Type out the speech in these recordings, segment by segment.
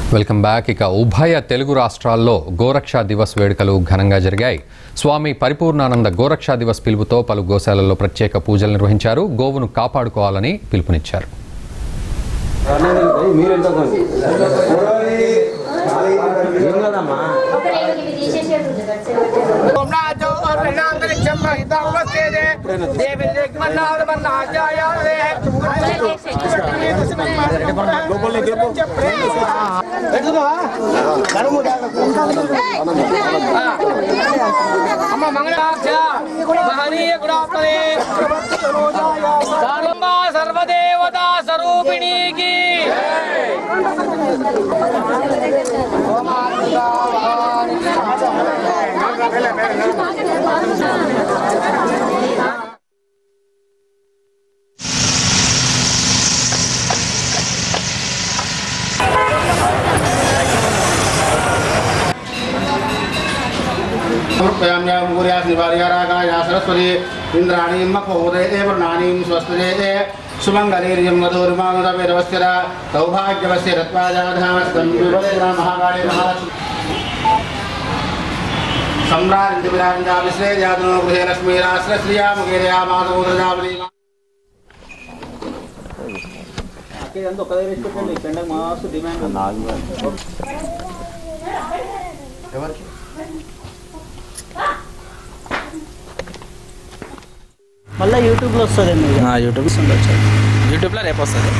Welcome back. ఇక ఉభయ తెలుగు రాష్ట్రాల్లో గోరక్షా దివస్ వేడుకలు ఘనంగా జరిగాయి. స్వామి పరిపూర్ణానంద గోరక్షా దివస్ పిలుపుతో పలు గోశాలల్లో ప్రత్యేక పూజలు నిర్వహించారు. గోవును కాపాడుకోవాలని పిలుపునిచ్చారు. सर्वदेवता स्वरूपिणी की सरस्वती इंद्राणी महोदय वर्णानी स्वस्ते सुमंगलीर्यं मधुर्मानुरविरवस्यर सौभाग्यवस्य रत्वाजाधामस्तं महाकाले सम्राज्ञा विश्रेयादनो गृहे लक्ष्मीराश्रश्रिया मुगेरया माधवोदरावली అంతా ఒక దగ్గర ఇష్టపడి చెండ మాస్ డిమాండ్ ఎవరికి మళ్ళీ యూట్యూబ్లో వస్తుందండి. యూట్యూబ్లో రేపు వస్తుంది.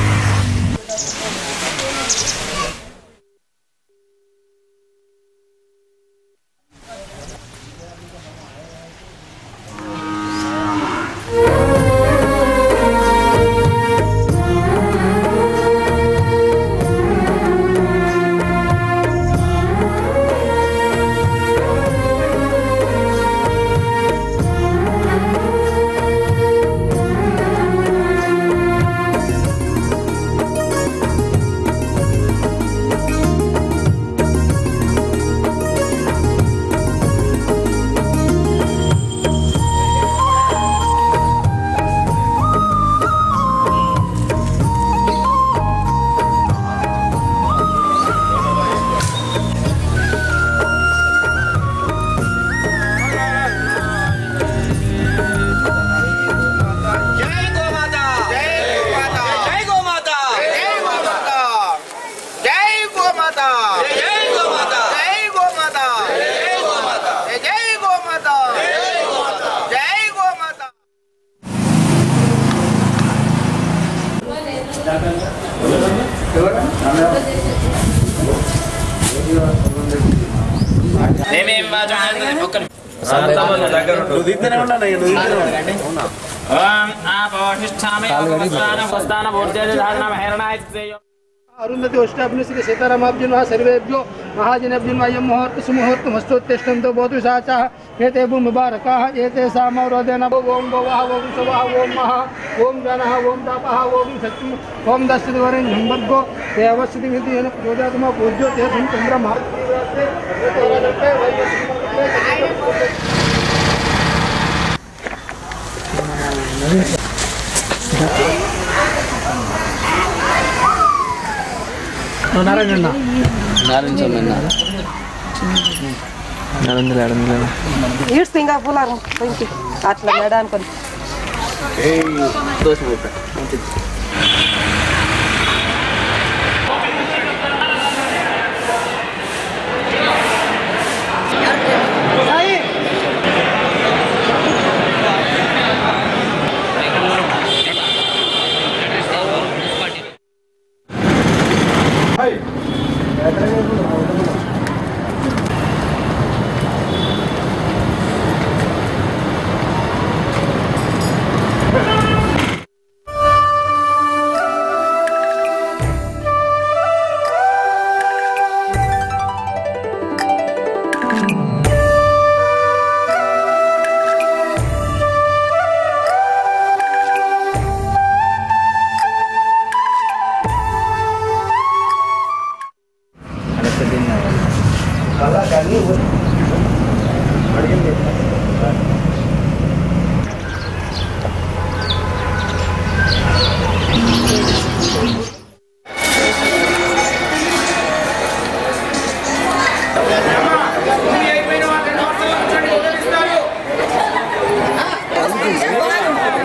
अरुंधति अष्टाभिनश्री सीतारामाब्जुन सर्वेभ्यो महाजनेभ्युन्वयं मुहूर्त सुमुहूर्त मस्तोत्तिष्ठन्तो भवतु साचाः एते भूमिबारकाः एते सामौरोदेन ओम भवः ओम सवः ओम महा ओम जनः ओम तापः ओम सत्यं ओम दस्यतिवरेण्यं भर्गो देवस्यतिमिति येन प्रचोदयात्मा पूज्यो तेषं चन्द्रमा అట్లా మేడానికి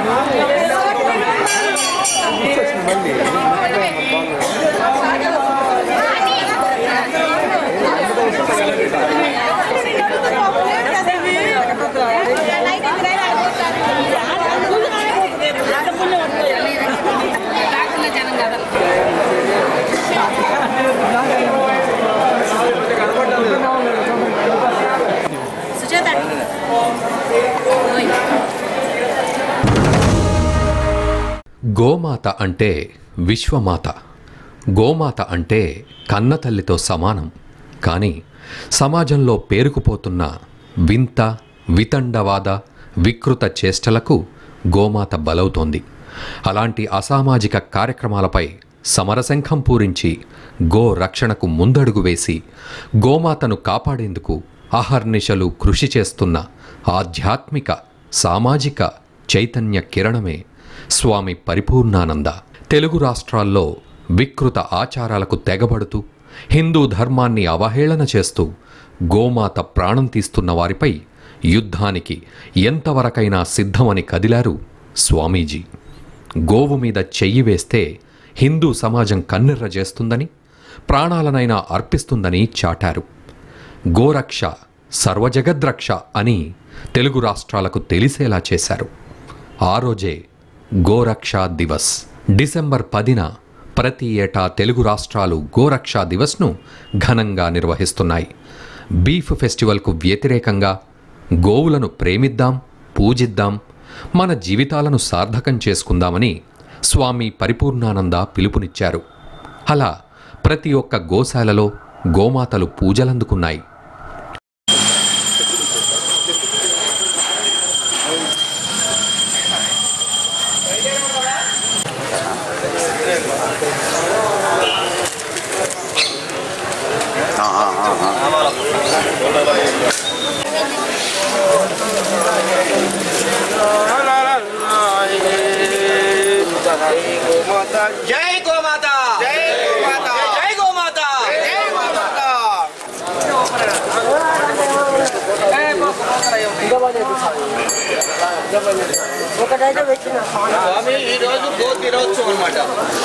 గోమాత అంటే విశ్వమాత. గోమాత అంటే కన్నతల్లితో సమానం. కానీ సమాజంలో పేరుకుపోతున్న వింత వితండవాద వికృత చేష్టలకు గోమాత బలవుతోంది. అలాంటి అసామాజిక కార్యక్రమాలపై సమరశంఖం పూరించి గో రక్షణకు ముందడుగు వేసి గోమాతను కాపాడేందుకు అహర్నిశలు కృషి చేస్తున్న ఆధ్యాత్మిక సామాజిక చైతన్య కిరణమే స్వామి పరిపూర్ణానంద. తెలుగు రాష్ట్రాల్లో వికృత ఆచారాలకు తెగబడుతూ హిందూ ధర్మాన్ని అవహేళన చేస్తూ గోమాత ప్రాణం తీస్తున్న వారిపై యుద్ధానికి ఎంతవరకైనా సిద్ధమని కదిలారు స్వామీజీ. గోవు మీద చెయ్యి వేస్తే హిందూ సమాజం కన్నెర్ర చేస్తుందని, ప్రాణాలనైనా అర్పిస్తుందని చాటారు. గోరక్ష సర్వజగద్రక్ష అని తెలుగు రాష్ట్రాలకు తెలిసేలా చేశారు. ఆ రోజే గోరక్షా దివస్. డిసెంబర్ 10న ప్రతి ఏటా తెలుగు రాష్ట్రాలు గోరక్షా దివస్ను ఘనంగా నిర్వహిస్తున్నాయి. బీఫ్ ఫెస్టివల్కు వ్యతిరేకంగా గోవులను ప్రేమిద్దాం, పూజిద్దాం, మన జీవితాలను సార్థకం చేసుకుందామని స్వామి పరిపూర్ణానంద పిలుపునిచ్చారు. అలా ప్రతి ఒక్క గోశాలలో గోమాతలు పూజలందుకున్నాయి. జై గోమాత, జై గోమాత, జై గోమాత, జై గోమాత. స్వామి ఈరోజు గో దినోత్సవం అన్నమాట.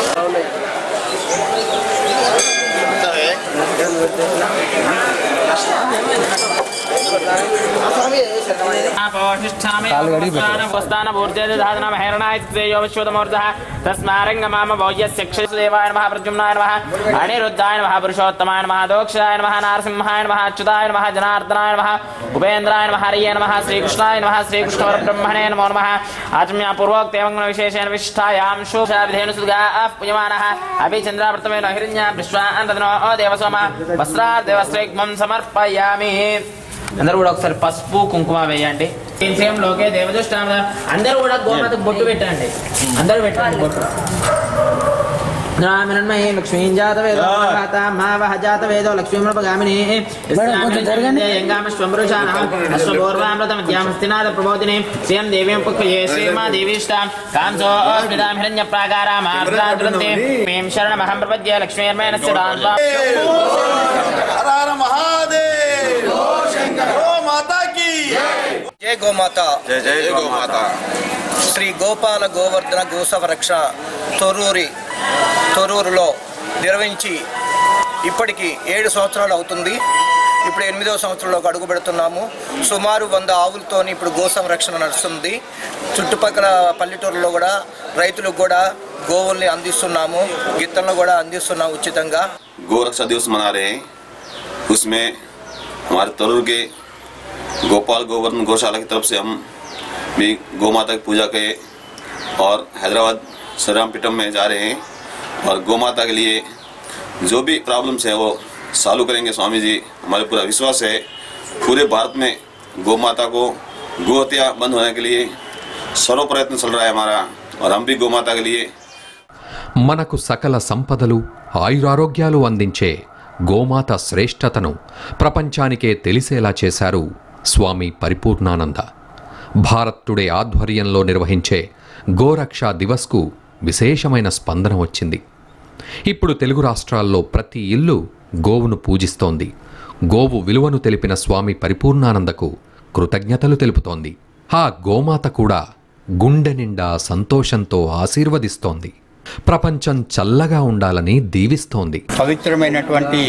अनिरुद्धाय नमः, पुरुषोत्तमाय नमः, दोक्षाय नमः, नारसिंहाय नमः, अच्युताय नमः, जनार्दनाय नमः, उपेन्द्राय नमः, हरिये नमः, श्रीकृष्णाय नमः, श्रीकृष्णपरब्रह्मणे नमो नमः. आचम्या पूर्वोक्त एवं विशेषेण विशिष्टायां शुभेनुसुद्गाः पूयमानः अभिचन्द्रावर्तमेन हिरण्या विश्वान्तनो देवसोमः वस्त्रादेवस्त्रेग्मं समर्पयामि. అందరూ కూడా ఒకసారి పసుపు కుంకుమ వేయండి. లోకే దేవదృష్టాం అందరూ కూడా గోమాతకు బొట్టు పెట్టండి. అందరూ పెట్టండి బొట్టు. రామన్మయే లక్ష్మీం జాతవేదో మావహ జాతవేదో లక్ష్మీమృపగామిని యంగామశ్వంబృషానః అశ్వపూర్వామృతం ధ్యామస్తినాథ ప్రబోధిని శ్రీయం దేవీం పుక్యే శ్రీమా దేవీష్టాం కాంసో స్మితాం హిరణ్యప్రాకారామార్ద్రాద్రంతే మేం శరణమహం ప్రపద్యే లక్ష్మీర్మేణస్య దాన్వా. హర మహాదేవ్. గోమాతా కీ జై. గోమాత, జై జై గోమాత. శ్రీ గోపాల గోవర్ధన గోసంరక్షణ తొర్రూరులో నిర్వహించి ఇప్పటికి 7 సంవత్సరాలు అవుతుంది. ఇప్పుడు 8వ సంవత్సరంలోకి అడుగు పెడుతున్నాము. సుమారు 100 ఆవులతోని ఇప్పుడు గో సంరక్షణ నడుస్తుంది. చుట్టుపక్కల పల్లెటూరులో కూడా రైతులకు కూడా గోవుల్ని అందిస్తున్నాము, గిత్తలను కూడా అందిస్తున్నాము ఉచితంగా. गोरक्षा दिवस मना रहे हैं, उसमें हमारे तरूर के गोपाल गोवर्धन गौशाला की तरफ से हम भी गौ माता की पूजा के और हैदराबाद श्रीरामपीठम में जा रहे हैं और गौ माता के लिए जो भी प्रॉब्लम्स है वो सॉल्व करेंगे स्वामी जी. हमारे पूरा विश्वास है पूरे भारत में गौ माता को गो हत्या बंद होने के लिए सर्व प्रयत्न चल रहा है हमारा और हम भी गौ माता के लिए. మనకు సకల సంపదలు ఆయురారోగ్యాలు అందించే గోమాత శ్రేష్టతను ప్రపంచానికే తెలిసేలా చేశారు స్వామి పరిపూర్ణానంద. భారత్ టుడే ఆధ్వర్యంలో నిర్వహించే గోరక్షా దివస్కు విశేషమైన స్పందన వచ్చింది. ఇప్పుడు తెలుగు రాష్ట్రాల్లో ప్రతి ఇల్లు గోవును పూజిస్తోంది. గోవు విలువను తెలిపిన స్వామి పరిపూర్ణానందకు కృతజ్ఞతలు తెలుపుతోంది. ఆ గోమాత కూడా గుండె నిండా సంతోషంతో ఆశీర్వదిస్తోంది. ప్రపంచం చల్లగా ఉండాలని దీవిస్తోంది. పవిత్రమైనటువంటి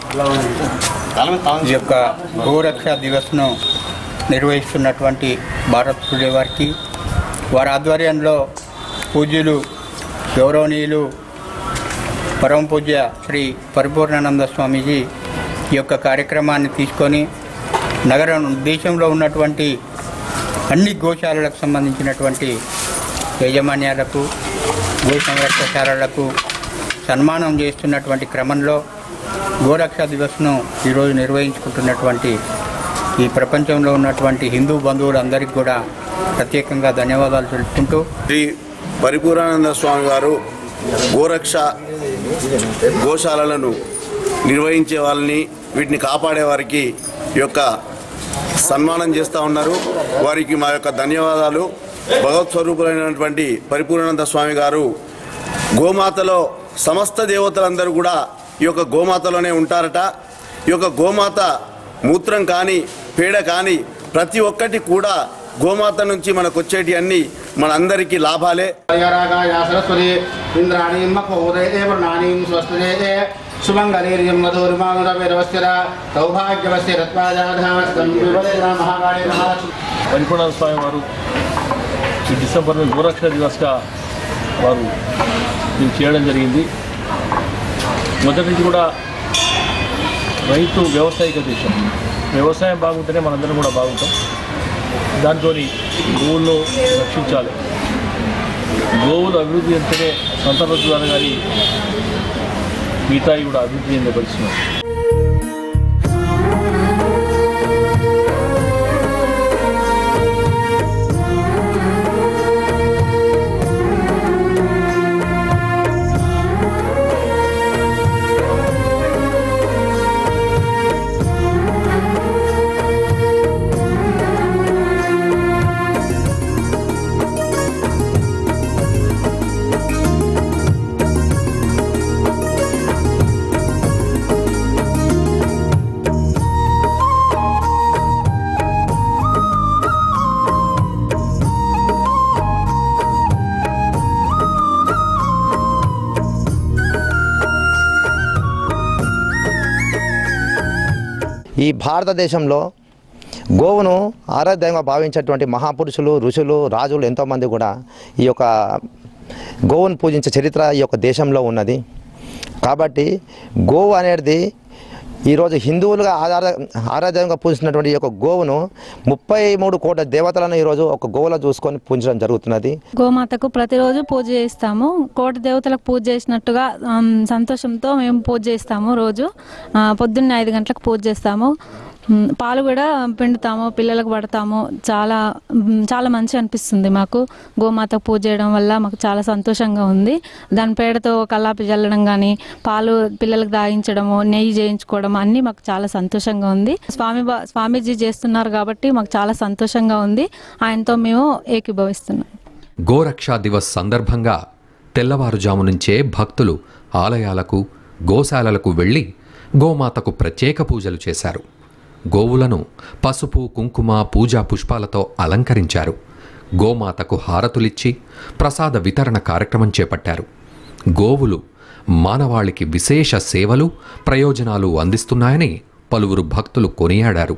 ఈ యొక్క గోరక్ష దివస్ను నిర్వహిస్తున్నటువంటి భారత్ టుడే వారికి, వారి ఆధ్వర్యంలో పూజ్యులు గౌరవనీయులు పరమ పూజ్య శ్రీ పరిపూర్ణానంద స్వామీజీ ఈ యొక్క కార్యక్రమాన్ని తీసుకొని దేశంలో ఉన్నటువంటి అన్ని గోశాలలకు సంబంధించినటువంటి యాజమాన్యాలకు, గో సంరక్షశాలలకు సన్మానం చేస్తున్నటువంటి క్రమంలో గోరక్ష దివస్ను ఈరోజు నిర్వహించుకుంటున్నటువంటి ఈ ప్రపంచంలో ఉన్నటువంటి హిందూ బంధువులందరికీ కూడా ప్రత్యేకంగా ధన్యవాదాలు తెలుపుకుంటూ, శ్రీ పరిపూర్ణానంద స్వామి గారు గోరక్ష గోశాలలను నిర్వహించే వాళ్ళని, వీటిని కాపాడే వారికి ఈ యొక్క సన్మానం చేస్తూ ఉన్నారు. వారికి మా యొక్క ధన్యవాదాలు. భగవత్ స్వరూపులైనటువంటి పరిపూర్ణానంద స్వామి గారు గోమాతలో సమస్త దేవతలందరూ కూడా ఈ యొక్క గోమాతలోనే ఉంటారట. ఈ యొక్క గోమాత మూత్రం కానీ పేడ కానీ ప్రతి ఒక్కటి కూడా గోమాత నుంచి మనకు వచ్చేటి అన్ని మన అందరికీ లాభాలే. సరస్వతి ఇంద్రాణి మహోదయ వర్ణానీం స్వస్తిదే సుమంగళీర్యం మధుర్మాంగవస్థిర సౌభాగ్యవస్య రత్నాజాధాస్తం వివరేణ మహాకాళీ మహాలక్ష్మి. పరిపూర్ణ స్వామి వారు ఈ డిసెంబర్ గోరక్ష దివస్గా వారు దీన్ని చేయడం జరిగింది. మొదటి నుంచి కూడా రైతు వ్యవసాయిక దేశం, వ్యవసాయం బాగుంటేనే మనందరం కూడా బాగుంటాం. దాంతో గోవులను రక్షించాలి. గోవులు అభివృద్ధి చెందితేనే సంతానోత్పత్తి ద్వారా కానీ మిగతాయి కూడా అభివృద్ధి చెందే పరిస్థితులు. ఈ భారతదేశంలో గోవును ఆరాధ్యంగా భావించేటువంటి మహాపురుషులు, ఋషులు, రాజులు ఎంతోమంది కూడా ఈ యొక్క గోవును పూజించే చరిత్ర ఈ యొక్క దేశంలో ఉన్నది. కాబట్టి గోవు అనేది ఈరోజు హిందువులుగా ఆరాధ్యంగా పూజిస్తున్నటువంటి ఈ యొక్క గోవును 33 కోట్ల దేవతలను ఈరోజు ఒక గోవులో చూసుకొని పూజించడం జరుగుతున్నది. గోమాతకు ప్రతిరోజు పూజ చేస్తాము. కోటి దేవతలకు పూజ చేసినట్టుగా సంతోషంతో మేము పూజ చేస్తాము. రోజు పొద్దున్నే 5 గంటలకు పూజ చేస్తాము. పాలు కూడా పిండుతాము, పిల్లలకు పడతాము. చాలా చాలా మంచి అనిపిస్తుంది మాకు. గోమాతకు పూజ చేయడం వల్ల మాకు చాలా సంతోషంగా ఉంది. దాని పేడతో కల్లాపి చల్లడం కానీ, పాలు పిల్లలకు దాగించడము, నెయ్యి చేయించుకోవడం అన్నీ మాకు చాలా సంతోషంగా ఉంది. స్వామీజీ చేస్తున్నారు కాబట్టి మాకు చాలా సంతోషంగా ఉంది. ఆయనతో మేము ఏకీభవిస్తున్నాం. గోరక్షా దివస్ సందర్భంగా తెల్లవారుజాము నుంచే భక్తులు ఆలయాలకు, గోశాలలకు వెళ్లి గోమాతకు ప్రత్యేక పూజలు చేశారు. గోవులను పసుపు, కుంకుమ, పూజా పుష్పాలతో అలంకరించారు. గోమాతకు హారతులిచ్చి ప్రసాద వితరణ కార్యక్రమం చేపట్టారు. గోవులు మానవాళికి విశేష సేవలు, ప్రయోజనాలు అందిస్తున్నాయని పలువురు భక్తులు కొనియాడారు.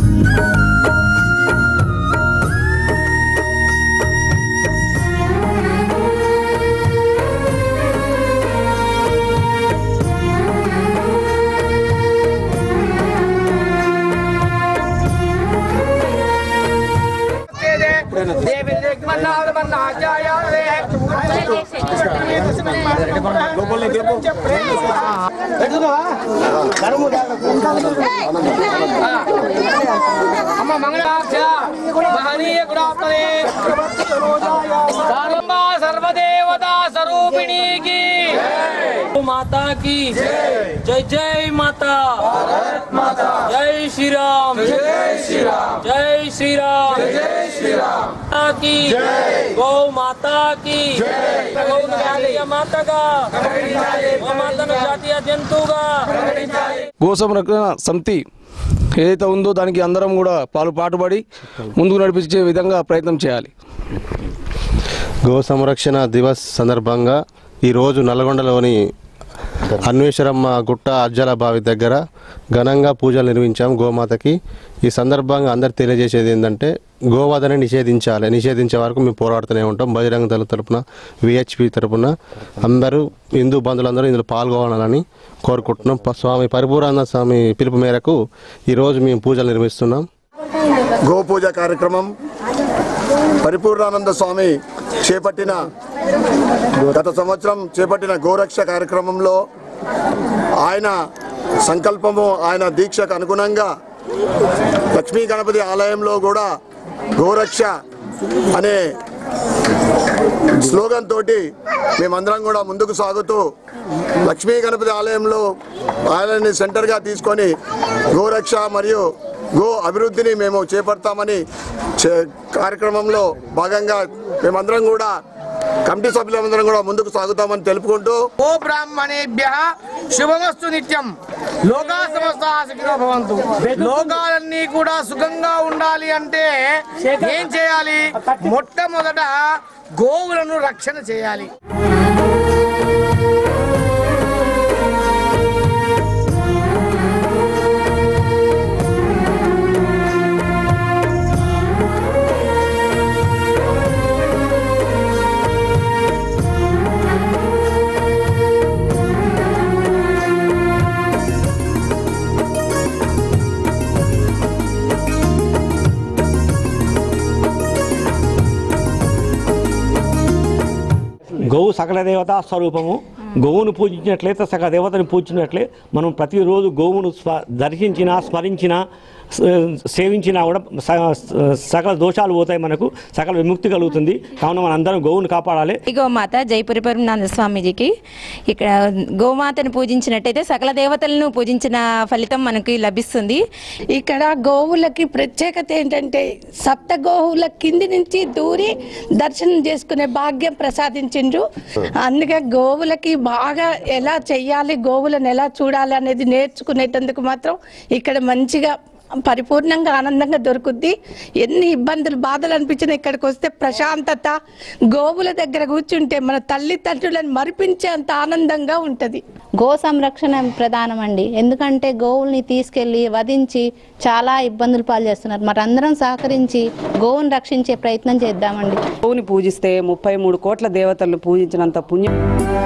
सर्वदेवता स्वरूपिणी की माता की जय जय माता, जय श्री राम, जय श्री राम, जय श्री राम, जय श्री राम की गौ माता की गौ जातीय माता का गौ माता जातीय జంతువుగా గో సంరక్షణ సమితి ఏదైతే ఉందో దానికి అందరం కూడా పాటుపడి ముందుకు నడిపించే విధంగా ప్రయత్నం చేయాలి. గో సంరక్షణ దివస్ సందర్భంగా ఈరోజు నల్గొండలోని అన్వేషరమ్మ గుట్ట అజ్జల బావి దగ్గర ఘనంగా పూజలు నిర్వహించాం గోమాతకి. ఈ సందర్భంగా అందరు తెలియజేసేది ఏంటంటే గోవధని నిషేధించాలి, నిషేధించే వరకు మేము పోరాడుతూనే ఉంటాం. బజరంగ దళ తరపున, విహెచ్పి తరపున అందరూ హిందూ బంధువులందరూ ఇందులో పాల్గొనాలని కోరుకుంటున్నాం. స్వామి పరిపూర్ణానంద స్వామి పిలుపు మేరకు ఈరోజు మేము పూజలు నిర్వహిస్తున్నాం. గోపూజ కార్యక్రమం పరిపూర్ణానంద స్వామి చేపట్టిన గత సంవత్సరం చేపట్టిన గోరక్ష కార్యక్రమంలో ఆయన సంకల్పము, ఆయన దీక్షకు అనుగుణంగా లక్ష్మీ గణపతి ఆలయంలో కూడా గోరక్ష అనే స్లోగన్ తోటి మేమందరం కూడా ముందుకు సాగుతూ లక్ష్మీ గణపతి ఆలయంలో ఆలయాన్ని సెంటర్గా తీసుకొని గోరక్ష మరియు గో అభివృద్ధిని మేము చేపడతామని కార్యక్రమంలో భాగంగా మేమందరం కూడా కమిటీ సభ్యులందరం కూడా ముందుకు సాగుతామని తెలుపుకుంటూ ఓ బ్రాహ్మణేభ్యః శుభమస్తు నిత్యం లోకా సమస్తాః సుఖినో భవంతు. లోకాలన్నీ కూడా సుఖంగా ఉండాలి అంటే ఏం చేయాలి? మొట్టమొదట గోవులను రక్షణ చేయాలి. గోవు సకల దేవతా స్వరూపము. గోవును పూజించినట్లయితే సకల దేవతని పూజించినట్లే మనం ప్రతిరోజు గోవును దర్శించినా, స్మరించినా, సేవించినా కూడా సకల దోషాలు పోతాయి, మనకు సకల విముక్తి కలుగుతుంది. కావున మన అందరం గోవును కాపాడాలి. గోమాత జై పరిపూర్ణానంద స్వామీజీకి ఇక్కడ గోమాతను పూజించినట్టయితే సకల దేవతలను పూజించిన ఫలితం మనకి లభిస్తుంది. ఇక్కడ గోవులకి ప్రత్యేకత ఏంటంటే సప్త గోవుల కింది నుంచి దూరి దర్శనం చేసుకునే భాగ్యం ప్రసాదించిండ్రు. అందుకే గోవులకి బాగా ఎలా చెయ్యాలి, గోవులను ఎలా చూడాలి అనేది నేర్చుకునేటందుకు మాత్రం ఇక్కడ మంచిగా పరిపూర్ణంగా ఆనందంగా దొరుకుద్ది. ఎన్ని ఇబ్బందులు బాధలు అనిపించినా ఇక్కడికి వస్తే ప్రశాంతత, గోవుల దగ్గర కూర్చుంటే మన తల్లిదండ్రులను మరిపించే అంత ఆనందంగా ఉంటుంది. గో సంరక్షణ ప్రధానం అండి. ఎందుకంటే గోవుల్ని తీసుకెళ్లి వధించి చాలా ఇబ్బందులు పాలు చేస్తున్నారు. మరి అందరం సహకరించి గోవును రక్షించే ప్రయత్నం చేద్దామండి. గోవుని పూజిస్తే 33 కోట్ల దేవతలను పూజించినంత పుణ్యం.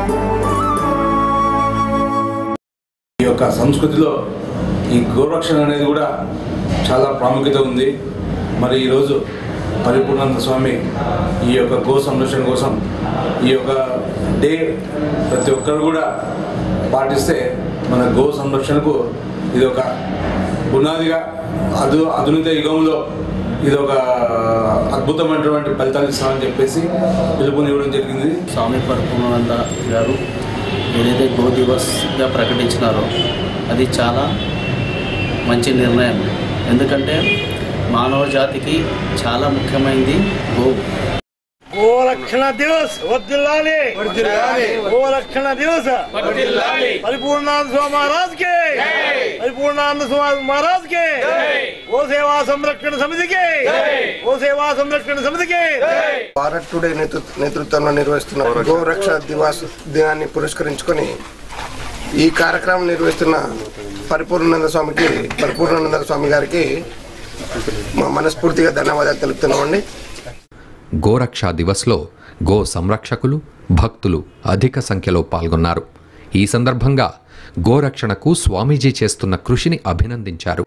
ఈ యొక్క సంస్కృతిలో ఈ గోరక్షణ అనేది కూడా చాలా ప్రాముఖ్యత ఉంది. మరి ఈరోజు పరిపూర్ణానంద స్వామి ఈ యొక్క గో సంరక్షణ కోసం ఈ యొక్క డే ప్రతి ఒక్కరు కూడా పాటిస్తే మన గో సంరక్షణకు ఇది ఒక పునాదిగా ఆధునిక యుగంలో ఇది ఒక అద్భుతమైనటువంటి ఫలితాలు ఇస్తామని చెప్పేసి పిలుపునివ్వడం జరిగింది. స్వామి పరిపూర్ణానంద గారు ఏదైతే గో దివస్గా ప్రకటించినారో అది చాలా మంచి నిర్ణయం. ఎందుకంటే మానవ జాతికి చాలా ముఖ్యమైనది గోవు. గోరక్షణ దివస్ వర్ధిల్లాలి, గోరక్షణ దివస్ పరిపూర్ణానంద స్వామి మహారాజ్ కే, పరిపూర్ణానంద స్వామి మహారాజ్ కే, గో సేవా సంరక్షణ సమితికి, గో సేవా సంరక్షణ సమితికి. భారత్ టుడే నేతృత్వంలో నిర్వహిస్తున్న గోరక్ష దివస్ దినాన్ని పురస్కరించుకొని ఈ కార్యక్రమం నిర్వహిస్తున్న పరిపూర్ణానంద స్వామి గారికి మా మనస్ఫూర్తిగా ధన్యవాదాలు తెలుపుతున్నామండి. గోరక్షా దివస్లో గో సంరక్షకులు, భక్తులు అధిక సంఖ్యలో పాల్గొన్నారు. ఈ సందర్భంగా గోరక్షణకు స్వామీజీ చేస్తున్న కృషిని అభినందించారు.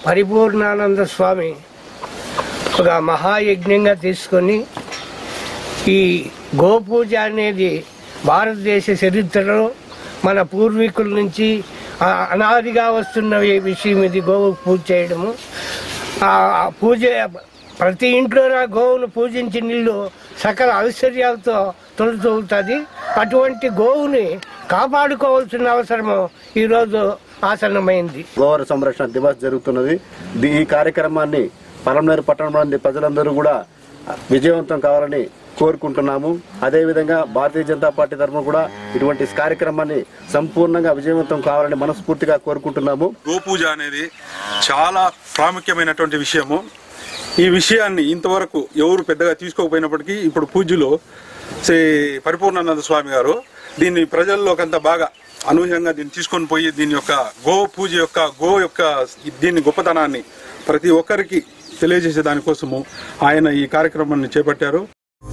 పరిపూర్ణానంద స్వామి ఒక మహాయజ్ఞంగా తీసుకొని ఈ గోపూజ అనేది భారతదేశ చరిత్రలో మన పూర్వీకుల నుంచి అనాదిగా వస్తున్న విషయం ఇది. గోవు పూజ చేయడము, ఆ పూజ ప్రతి ఇంట్లో గోవును పూజించిన ఇల్లు సకల ఐశ్వర్యాలతో తొలుతూగుతుంది. అటువంటి గోవుని కాపాడుకోవాల్సిన అవసరము ఈరోజు ఆసన్నమైంది. గోవర సంరక్షణ దివస్ జరుగుతున్నది. ఈ కార్యక్రమాన్ని పలమనేరు పట్టణంలోని ప్రజలందరూ కూడా విజయవంతం కావాలని కోరుకుంటున్నాము. అదేవిధంగా భారతీయ జనతా పార్టీ తరఫున కూడా ఇటువంటి కార్యక్రమాన్ని సంపూర్ణంగా విజయవంతం కావాలని మనస్ఫూర్తిగా కోరుకుంటున్నాము. గోపూజ అనేది చాలా ప్రాముఖ్యమైనటువంటి విషయము. ఈ విషయాన్ని ఇంతవరకు ఎవరు పెద్దగా తీసుకోకపోయినప్పటికీ ఇప్పుడు పూజ్యులు శ్రీ పరిపూర్ణానంద స్వామి గారు దీన్ని ప్రజల్లోకంతా బాగా అనూహ్యంగా దీన్ని తీసుకొని పోయి దీని యొక్క గో పూజ యొక్క దీని గొప్పతనాన్ని ప్రతి ఒక్కరికి తెలియజేసే దానికోసము ఆయన ఈ కార్యక్రమాన్ని చేపట్టారు.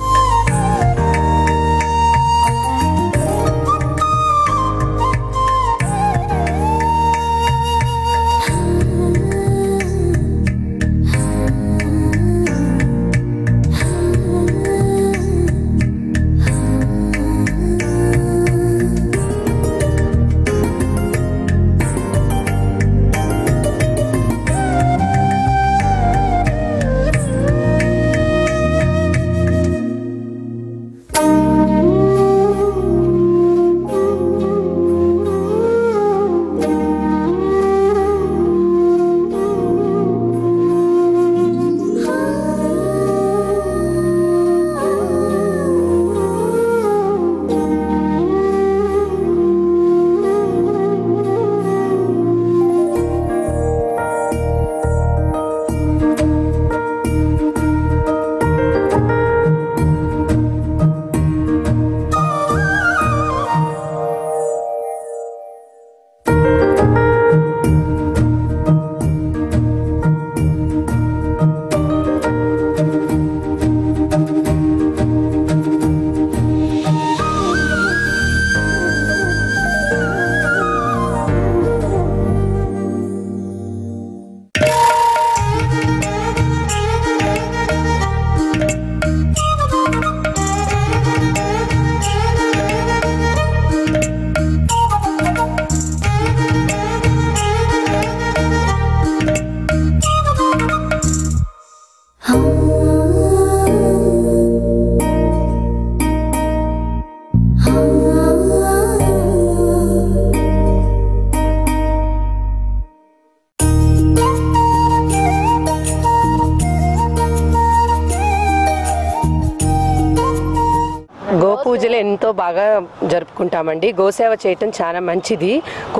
పూజలు ఎంతో బాగా జరుపుకుంటామండి. గోసేవ చేయటం చాలా మంచిది.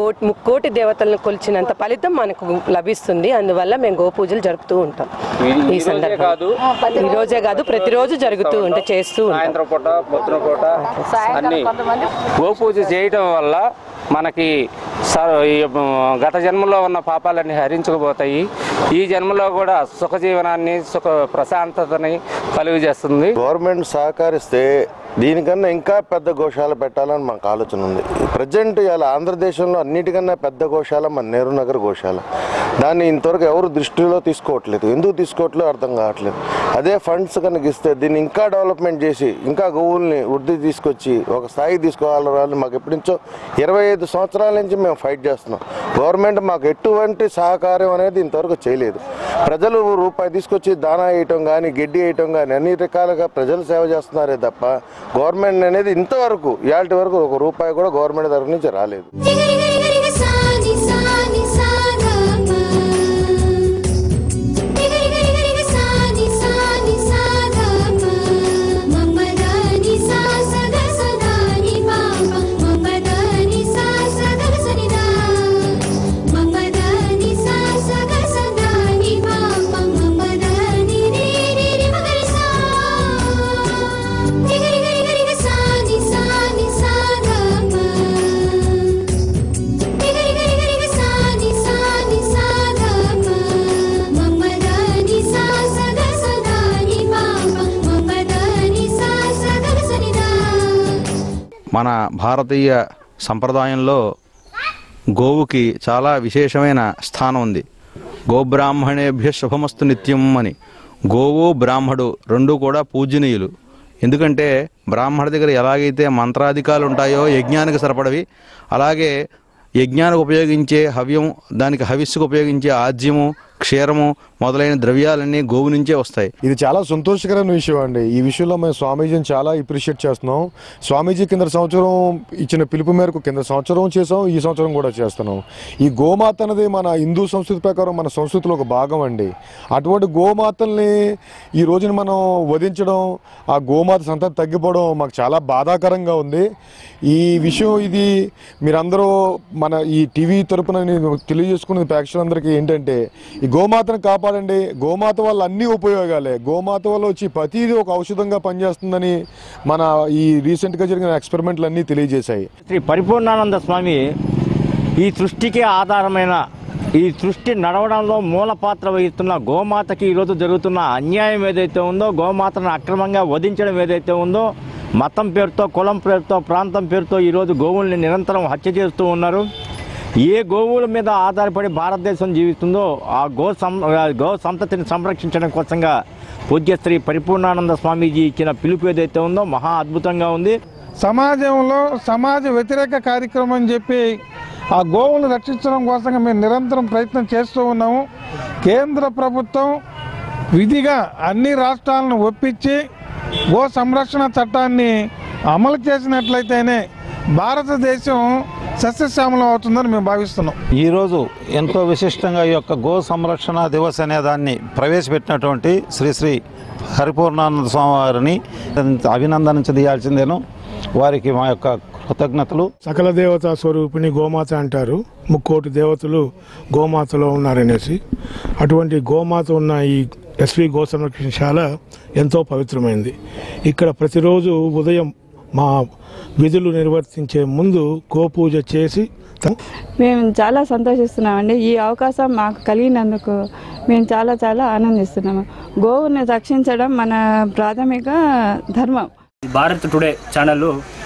కోటి దేవతలను కొలిచినంత ఫలితం మనకు లభిస్తుంది. అందువల్ల మేము గోపూజలు జరుపుతూ ఉంటాం. ఈ సందర్భంగా ఈ రోజే కాదు ప్రతిరోజు జరుగుతూ ఉంటే చేస్తూ సాయంత్రం పూట పొద్దున పూట అన్ని గోపూజ చేయటం వల్ల మనకి గత జన్మలో ఉన్న పాపాలన్నీ హరించుకుపోతాయి. ఈ జన్మలో కూడా సుఖ జీవనాన్ని ప్రశాంతతని కలుగజేస్తుంది. గవర్నమెంట్ సహకరిస్తే దీనికన్నా ఇంకా పెద్ద గోశాల పెట్టాలని మాకు ఆలోచన ఉంది. ప్రజెంట్ ఇలా ఆంధ్రదేశంలో అన్నిటికన్నా పెద్ద గోశాల మన నెహ్రూ నగర్ గోశాల. దాన్ని ఇంతవరకు ఎవరు దృష్టిలో తీసుకోవట్లేదు. ఎందుకు తీసుకోవట్లేదు అర్థం కావట్లేదు. అదే ఫండ్స్ కనుక ఇస్తే దీన్ని ఇంకా డెవలప్మెంట్ చేసి ఇంకా గోవుల్ని వృద్ధి తీసుకొచ్చి ఒక స్థాయికి తీసుకోవాలని మాకు ఎప్పటి నుంచో 25 సంవత్సరాల నుంచి మేము ఫైట్ చేస్తున్నాం. గవర్నమెంట్ మాకు ఎటువంటి సహకారం అనేది ఇంతవరకు చేయలేదు. ప్రజలు రూపాయి తీసుకొచ్చి దానా వేయటం కానీ గడ్డి వేయటం కానీ అన్ని రకాలుగా ప్రజలు సేవ చేస్తున్నారే తప్ప గవర్నమెంట్ అనేది ఇంతవరకు ఇవాళ వరకు ఒక రూపాయి కూడా గవర్నమెంట్ తరఫు నుంచి రాలేదు. మన భారతీయ సంప్రదాయంలో గోవుకి చాలా విశేషమైన స్థానం ఉంది. గోబ్రాహ్మణేభ్య శుభమస్తు నిత్యం అని. గోవు బ్రాహ్మడు రెండు కూడా పూజనీయులు. ఎందుకంటే బ్రాహ్మణ దగ్గర ఎలాగైతే మంత్రాధికాలు ఉంటాయో యజ్ఞానికి సరిపడవి, అలాగే యజ్ఞానికి ఉపయోగించే హవ్యం, దానికి హవిస్సుకు ఉపయోగించే ఆజ్యము, క్షీరము మొదలైన ద్రవ్యాలన్నీ గోవు నుంచే వస్తాయి. ఇది చాలా సంతోషకరమైన విషయం అండి. ఈ విషయంలో మేము స్వామీజీని చాలా అప్రిషియేట్ చేస్తున్నాం. స్వామీజీ కింద సంవత్సరం ఇచ్చిన పిలుపు మేరకు కింద సంవత్సరం చేసాం, ఈ సంవత్సరం కూడా చేస్తున్నాం. ఈ గోమాత అనేది మన హిందూ సంస్కృతి ప్రకారం మన సంస్కృతిలో ఒక భాగం అండి. అటువంటి గోమాతల్ని ఈ రోజున మనం వధించడం, ఆ గోమాత సంతతి తగ్గిపోవడం మాకు చాలా బాధాకరంగా ఉంది. ఈ విషయం ఇది మీరందరూ మన ఈ టీవీ తరపున తెలియజేసుకునే ప్రేక్షకులందరికీ ఏంటంటే, ఈ గోమాతను కాపాడండి. గోమాత వల్ల అన్ని ఉపయోగాలే. గోమాత వల్ల వచ్చి ప్రతిదీ ఒక ఔషధంగా పనిచేస్తుందని మన ఈ రీసెంట్గా జరిగిన ఎక్స్పెరిమెంట్లు అన్నీ తెలియజేశాయి. శ్రీ పరిపూర్ణానంద స్వామి ఈ సృష్టికే ఆధారమైన, ఈ సృష్టి నడవడంలో మూల పాత్ర వహిస్తున్న గోమాతకి ఈరోజు జరుగుతున్న అన్యాయం ఏదైతే ఉందో, గోమాతను అక్రమంగా వధించడం ఏదైతే ఉందో, మతం పేరుతో, కులం పేరుతో, ప్రాంతం పేరుతో ఈరోజు గోవుల్ని నిరంతరం హత్య చేస్తూ ఉన్నారు. ఏ గోవుల మీద ఆధారపడి భారతదేశం జీవిస్తుందో ఆ గో సంతతిని సంరక్షించడం కోసంగా పూజ్య శ్రీ పరిపూర్ణానంద స్వామీజీ ఇచ్చిన పిలుపు ఏదైతే ఉందో మహా అద్భుతంగా ఉంది. సమాజంలో సమాజ వ్యతిరేక కార్యక్రమం అని చెప్పి ఆ గోవులను రక్షించడం కోసంగా మేము నిరంతరం ప్రయత్నం చేస్తూ ఉన్నాము. కేంద్ర ప్రభుత్వం విధిగా అన్ని రాష్ట్రాలను ఒప్పించి గో సంరక్షణ చట్టాన్ని అమలు చేసినట్లయితేనే భారతదేశం సస్యశ్యామలం అవుతుందని మేము భావిస్తున్నాం. ఈరోజు ఎంతో విశిష్టంగా ఈ యొక్క గో సంరక్షణ దివస్ అనే దాన్ని ప్రవేశపెట్టినటువంటి శ్రీ శ్రీ పరిపూర్ణానంద స్వామి వారిని అభినందించదీయాల్సిందేను. వారికి మా యొక్క కృతజ్ఞతలు. సకల దేవతా స్వరూపిణి గోమాత అంటారు. 3 కోటి దేవతలు గోమాతలో ఉన్నారనేసి. అటువంటి గోమాత ఉన్న ఈ ఎస్వి గో సంరక్షణశాల ఎంతో పవిత్రమైంది. ఇక్కడ ప్రతిరోజు ఉదయం మా విధులు నిర్వర్తించే ముందు గోపూజ చేసి మేము చాలా సంతోషిస్తున్నామండి. ఈ అవకాశం మాకు కలిగినందుకు మేము చాలా చాలా ఆనందిస్తున్నాము. గోవుని రక్షించడం మన ప్రాథమిక ధర్మం. భారత్ టుడే ఛానల్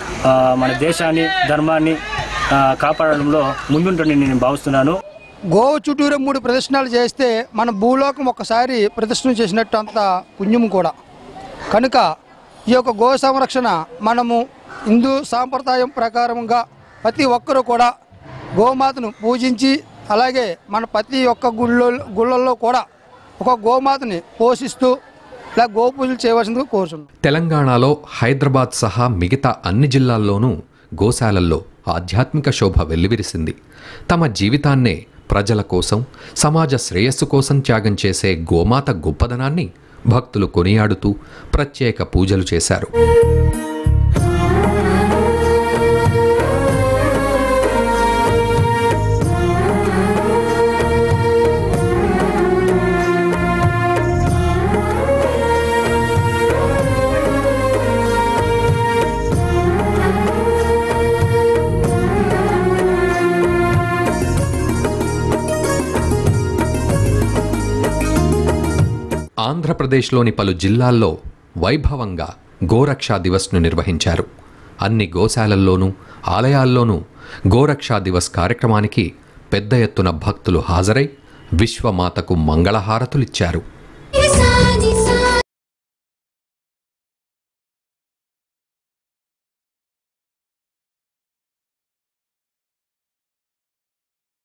మన దేశాన్ని, ధర్మాన్ని కాపాడడంలో ముందుంటుందని నేను భావిస్తున్నాను. గోవు చుట్టూరు 3 ప్రదర్శనలు చేస్తే మన భూలోకం ఒక్కసారి ప్రదర్శన చేసినట్టు అంత పుణ్యం కూడా. కనుక ఈ యొక్క గో సంరక్షణ మనము హిందూ సాంప్రదాయం ప్రకారంగా ప్రతి ఒక్కరూ కూడా గోమాతను పూజించి, అలాగే మన ప్రతి ఒక్క గుళ్ళల్లో కూడా ఒక గోమాతని పోషిస్తూ ఇలా గోపూజలు చేయవలసిందిగా కోరుతున్నాం. తెలంగాణలో హైదరాబాద్ సహా మిగతా అన్ని జిల్లాల్లోనూ గోశాలల్లో ఆధ్యాత్మిక శోభ వెల్లివిరిసింది. తమ జీవితాన్నే ప్రజల కోసం, సమాజ శ్రేయస్సు కోసం త్యాగం చేసే గోమాత గొప్పదనాన్ని భక్తులు కొనియాడుతూ ప్రత్యేక పూజలు చేశారు. ఆంధ్రప్రదేశ్లోని పలు జిల్లాల్లో వైభవంగా గోరక్షా దివస్ను నిర్వహించారు. అన్ని గోశాలల్లోనూ, ఆలయాల్లోనూ గోరక్షా దివస్ కార్యక్రమానికి పెద్ద ఎత్తున భక్తులు హాజరై విశ్వమాతకు మంగళహారతులిచ్చారు.